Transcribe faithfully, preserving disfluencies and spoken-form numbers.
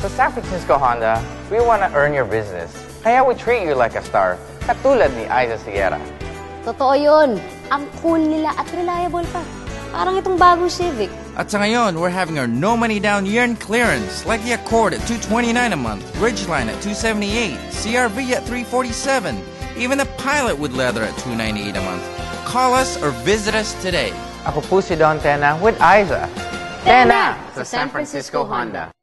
Sa San Francisco Honda, we want to earn your business. Kaya we treat you like a star, katulad ni Aiza Sierra. Totoo yun. Ang cool nila at reliable pa. Parang itong bagong Civic. At sa ngayon, we're having our no money down year-end clearance, like the Accord at two twenty-nine a month, Ridgeline at two seventy-eight, C R V at three forty-seven, even the Pilot with leather at two ninety-eight a month. Call us or visit us today. Ako po si Don Tena with Aiza. Tena sa San Francisco Honda.